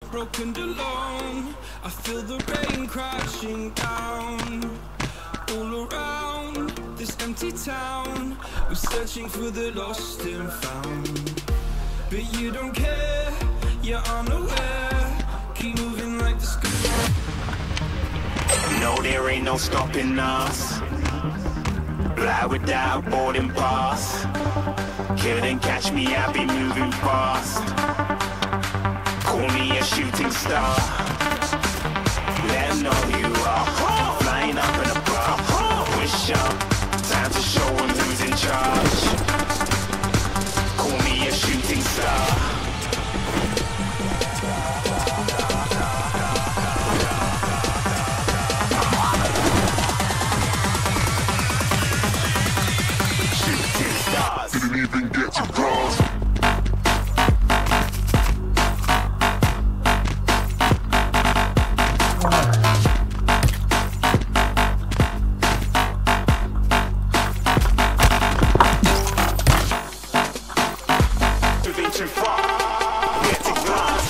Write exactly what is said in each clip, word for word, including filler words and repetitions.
broken and alone. I feel the rain crashing down all around this empty town. We're searching for the lost and found, but you don't care, you're unaware. Keep moving like the sky. No, there ain't no stopping us. Fly without boarding pass. Couldn't catch me, I be moving fast. Call me a shooting star. Let 'em know who you are. Flying up in a bar. Wish up, time to show 'em who's in charge. Call me a shooting star. Didn't even get to cross. Moving too far, get to glass.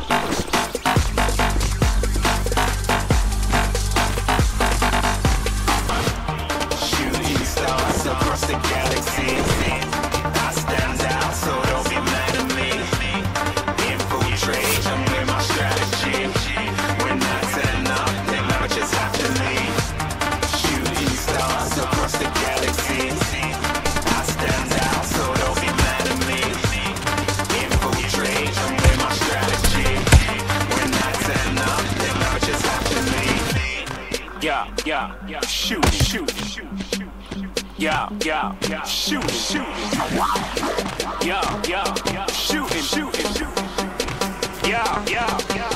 Shooting stars across the galaxy. I stand out, so don't be mad at me. Infiltrate, I'm with my strategy. When I turn up, then never just have to leave. Shooting stars across the galaxy. I stand out, so don't be mad at me. Infiltrate, I'm with my strategy. When I turn up, then never just have to leave. Yeah, yeah, yeah. Shoot, shoot, shoot, shoot. Yeah, yeah, yeah. Shoot, shoot. Yeah, yeah, yeah. Shooting, shooting, shooting. Yeah, yeah, yeah.